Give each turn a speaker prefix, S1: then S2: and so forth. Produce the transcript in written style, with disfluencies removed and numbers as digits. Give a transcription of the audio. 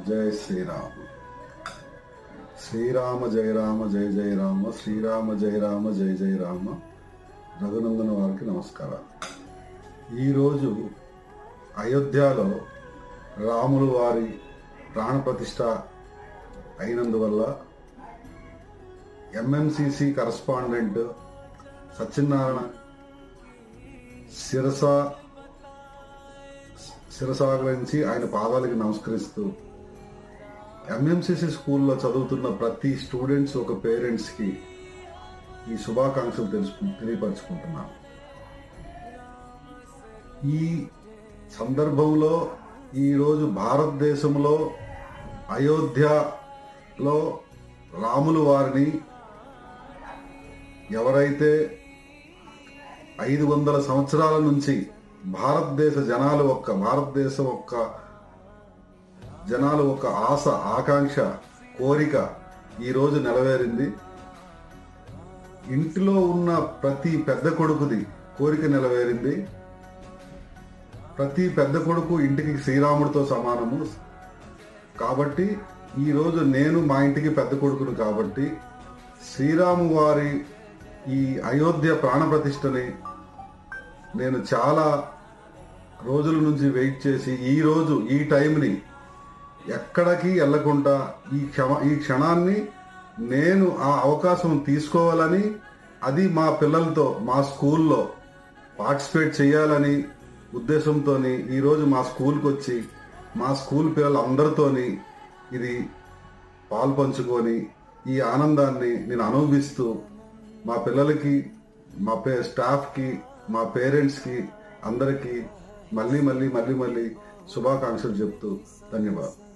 S1: జై శ్రీరామ్. శ్రీరామ జయ రామ జయ జయ రామ, శ్రీరామ జయ రామ జయ జయ రామ. రఘునందన వారికి నమస్కారాలు. ఈరోజు అయోధ్యలో రాములు వారి ప్రాణప్రతిష్ఠ అయినందువల్ల ఎంఎంసిసి కరస్పాండెంట్ సత్యనారాయణ శిరసాగరించి ఆయన పాదాలకి నమస్కరిస్తూ ఎంఎంసిసి స్కూల్లో చదువుతున్న ప్రతి స్టూడెంట్స్ ఒక పేరెంట్స్కి ఈ శుభాకాంక్షలు తెలియపరుచుకుంటున్నాను. ఈ సందర్భంలో ఈరోజు భారతదేశంలో అయోధ్యలో రాములు వారిని ఎవరైతే 500 సంవత్సరాల నుంచి భారతదేశం ఒక ఆశ, ఆకాంక్ష, కోరిక ఈరోజు నెరవేరింది. ఇంటిలో ఉన్న ప్రతి పెద్ద కొడుకుది కోరిక నెరవేరింది. ప్రతి పెద్ద కొడుకు ఇంటికి శ్రీరాముడితో సమానము. కాబట్టి ఈరోజు నేను మా ఇంటికి పెద్ద కొడుకును కాబట్టి శ్రీరాము వారి ఈ అయోధ్య ప్రాణప్రతిష్ఠని నేను చాలా రోజుల నుంచి వెయిట్ చేసి ఈరోజు ఈ టైంని ఎక్కడికి వెళ్లకుండా ఈ క్షణాన్ని నేను ఆ అవకాశం తీసుకోవాలని, అది మా పిల్లలతో మా స్కూల్లో పార్టిసిపేట్ చేయాలని ఉద్దేశంతో ఈరోజు మా స్కూల్కి వచ్చి మా స్కూల్ పిల్లలందరితోని ఇది పాల్పంచుకొని ఈ ఆనందాన్ని నేను అనుభవిస్తూ మా పిల్లలకి, మా స్టాఫ్కి, మా పేరెంట్స్కి అందరికీ మళ్ళీ శుభాకాంక్షలు చెప్తూ ధన్యవాదాలు.